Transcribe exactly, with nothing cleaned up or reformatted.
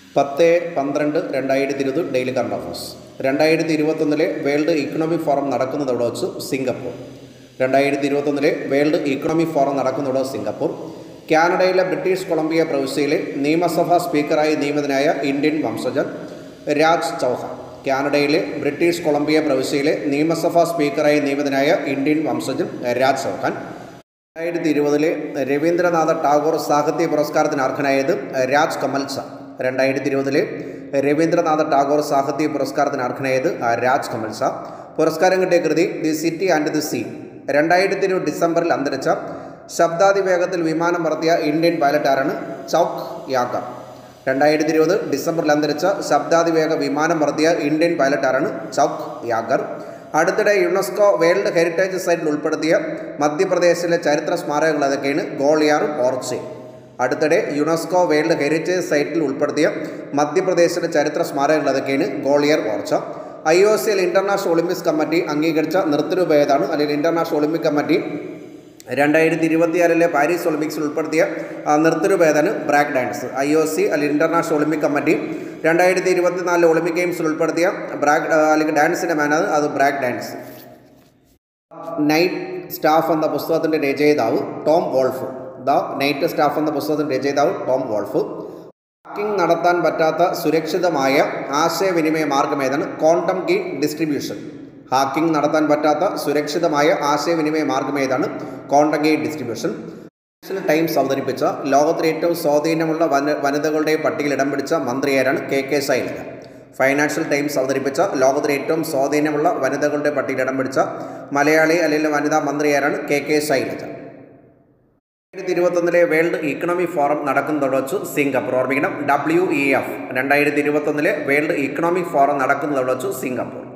പത്ത് പന്ത്രണ്ട് രണ്ടായിരത്തി ഇരുപത് ഡെയിലി കറണ്ട് അഫയേഴ്സ്. രണ്ടായിരത്തി ഇരുപത്തൊന്നിലെ വേൾഡ് ഇക്കണോമിക് ഫോറം നടക്കുന്നത് എവിടെ വെച്ച്? സിംഗപ്പൂർ. രണ്ടായിരത്തി ഇരുപത്തൊന്നിലെ വേൾഡ് ഇക്കണോമിക് ഫോറം നടക്കുന്നത് സിംഗപ്പൂർ. കാനഡയിലെ ബ്രിട്ടീഷ് കൊളംബിയ പ്രവിശ്യയിലെ നിയമസഭാ സ്പീക്കറായി നിയമിതനായ ഇന്ത്യൻ വംശജൻ രാജ് ചൗഹാൻ. കാനഡയിലെ ബ്രിട്ടീഷ് കൊളംബിയ പ്രവിശ്യയിലെ നിയമസഭാ സ്പീക്കറായി നിയമിതനായ ഇന്ത്യൻ വംശജൻ രാജ് ചൗഹാൻ. രണ്ടായിരത്തി ഇരുപതിലെ രവീന്ദ്രനാഥ ടാഗോർ സാഹിത്യ പുരസ്കാരത്തിന് അർഹനായത് രാജ് കമൽ ഷാ. രണ്ടായിരത്തി ഇരുപതിലെ രവീന്ദ്രനാഥ ടാഗോർ സാഹിത്യ പുരസ്കാരത്തിന് അർഹനായത് രാജ് കമൽ ഷാ. പുരസ്കാരം കിട്ടിയ കൃതി the city and the sea. രണ്ടായിരത്തി ഇരുപത് ഡിസംബറിൽ അന്തരിച്ച ശബ്ദാതിവേഗത്തിൽ വിമാനം പറത്തിയ ഇന്ത്യൻ പൈലറ്റാരാണ്? ചൗക്ക് യാഗർ. രണ്ടായിരത്തി ഇരുപത് ഡിസംബറിൽ അന്തരിച്ച ശബ്ദാതിവേഗ വിമാനം പറത്തിയ ഇന്ത്യൻ പൈലറ്റാരാണ്? ചൗക്ക് യാഗർ. അടുത്തിടെ യുനെസ്കോ വേൾഡ് ഹെറിറ്റേജ് സൈറ്റിൽ ഉൾപ്പെടുത്തിയ മധ്യപ്രദേശിലെ ചരിത്ര സ്മാരകങ്ങൾ ഏതൊക്കെയാണ്? ഗോളിയാറും ഓർച്ചയും. അടുത്തിടെ യുനെസ്കോ വേൾഡ് ഹെറിറ്റേജ് സൈറ്റിൽ ഉൾപ്പെടുത്തിയ മധ്യപ്രദേശിലെ ചരിത്ര സ്മാരകങ്ങൾ ഏതൊക്കെയാണ്? Gwalior, Orchha. I O C L international Olympics committee അംഗീകരിച്ച നൃത്തരൂപം ഏതാണ്? അല്ലെങ്കിൽ ഇൻ്റർനാഷണൽ ഒളിമ്പിക് കമ്മിറ്റി രണ്ടായിരത്തി ഇരുപത്തിയാറിലെ പാരീസ് ഒളിമ്പിക്സിൽ ഉൾപ്പെടുത്തിയ നൃത്തരൂപം ഏതാണ്? Break dance. I O C അല്ലെങ്കിൽ ഇൻ്റർനാഷണൽ ഒളിമ്പിക് കമ്മിറ്റി രണ്ടായിരത്തി ഇരുപത്തിനാലിലെ ഒളിമ്പിക് ഗെയിംസിൽ ഉൾപ്പെടുത്തിയ ബ്രാക്ക് അല്ലെങ്കിൽ ഡാൻസിൻ്റെ മാനാണ് അത് ബ്രേക്ക് ഡാൻസ്. നൈറ്റ് സ്റ്റാഫ് എന്ന പുസ്തകത്തിൻ്റെ രചയിതാവ് Tom Wolfe. The night staff എന്ന പുസ്തകത്തിൻ്റെ രചയിതാവ് ടോം വോൾഫ്. ഹാക്കിംഗ് നടത്താൻ പറ്റാത്ത സുരക്ഷിതമായ ആശയവിനിമയ മാർഗം ഏതാണ്? Quantum key distribution. ഹാക്കിംഗ് നടത്താൻ പറ്റാത്ത സുരക്ഷിതമായ ആശയവിനിമയ മാർഗം ഏതാണ്? Quantum key distribution. Financial Times അവതരിപ്പിച്ച ലോകത്തിലെ ഏറ്റവും സ്വാധീനമുള്ള വന വനിതകളുടെ പട്ടികയിൽ ഇടം പിടിച്ച മന്ത്രിയാരാണ്? K K Shailaja. Financial Times അവതരിപ്പിച്ച ലോകത്തിലെ ഏറ്റവും സ്വാധീനമുള്ള വനിതകളുടെ പട്ടികയിൽ ഇടം പിടിച്ച മലയാളി അല്ലെങ്കിൽ വനിതാ മന്ത്രിയാരാണ്? K K Shailaja. രണ്ടായിരത്തി ഇരുപത്തൊന്നിലെ വേൾഡ് ഇക്കണോമിക് ഫോറം നടക്കുന്നത് വെച്ച് സിംഗപ്പൂർ. ഓർമ്മിക്കണം, ഡബ്ല്യു ഇ എഫ്. രണ്ടായിരത്തി ഇരുപത്തൊന്നിലെ വേൾഡ് ഇക്കണോമിക് ഫോറം നടക്കുന്നത് വെച്ച് സിംഗപ്പൂർ.